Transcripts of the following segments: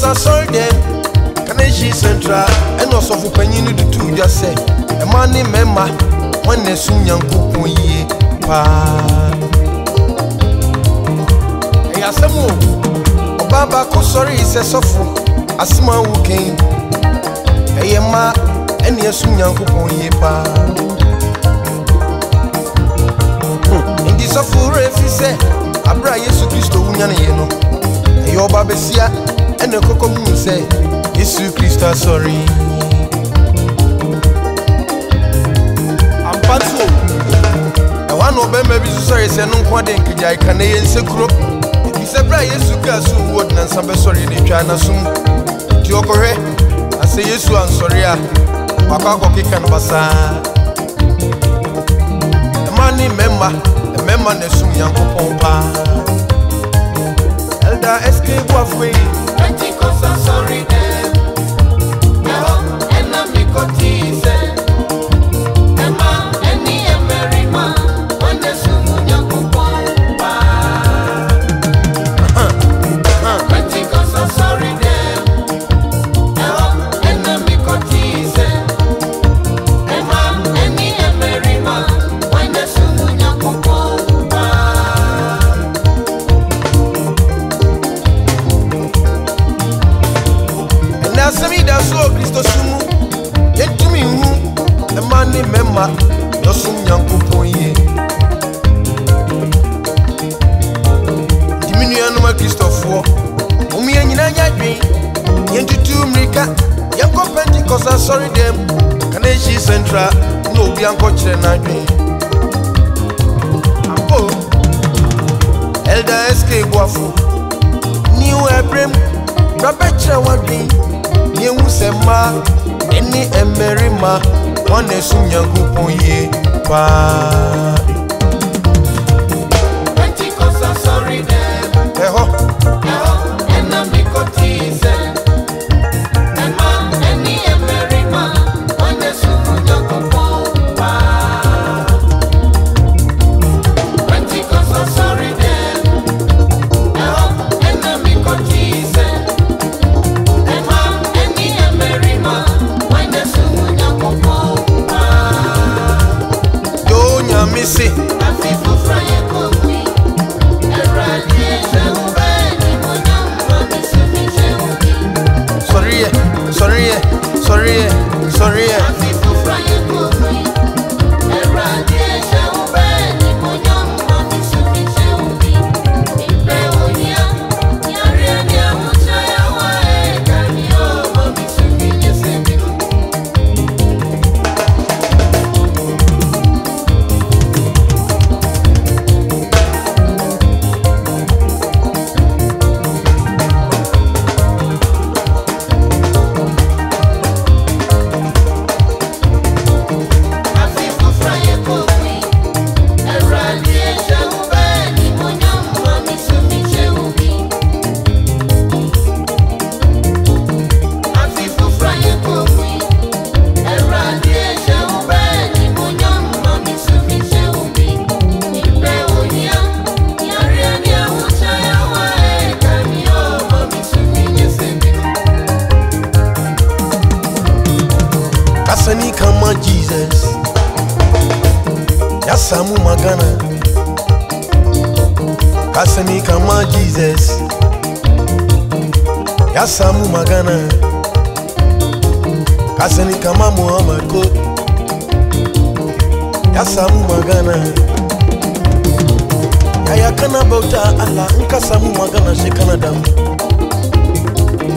I saw them, can I see Central? And also for Penny to two just say, a money member, when they soon young cook ye. Asamo Baba ko sorry se sofo asma wo ken eyema ene esum nyankopon ye pa ndi sofo refi se abra Yesu Kristo wunya ne ye no eyo ba besia ene kokomu se Yesu Kristo sorry ampanso one of them maybe sorry se no kwa den kija ka na ye nsekuro Sebra Yesu Kristo word na sambe sorry ni twa na sum ti okohwe ase Yesu ansori a wakwa kika no basa mani memma na sum yankopon pa elda escape afwe Pentecost sorry dem no enemy kotize ema eni emerima wande sum yankopon sorry them enemy kotize ema eni emerima wende sumunya kokomba na semi da so Kristo sumu yetumi hu ema ni memma no sumunya kokonye diminu anuma Kristofo Umi nyina nyadwen yentutu mrika yanko Pentecost sorry them kana shi Central no obi anko kire na adwen ampo elda SK boafo new ebrem rabetre wadwen yehu sema eni emerima wane sunyankopon ye pa Pentecost sorry them eho enemy kotize ema eni emerima wande sumunya kopomba Pentecost sorry them enemy kotize ema eni emerima wande sumunya kopomba yo nyamisi afifu fraye komi eradiation sorry afifu fraye komi eradiation ubeni monyamba misufiche ubi ipe unia nyaria nya muchaya wae kanyo misufiche seminu Kasani kama Jesus Yasamu magana Kasani kama Jesus Yasamu magana Kasani kama Muhammad ko Yasamu magana Aya kana bauta Allah nka samu magana shi kana damu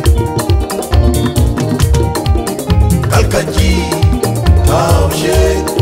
Kalkaji Taushe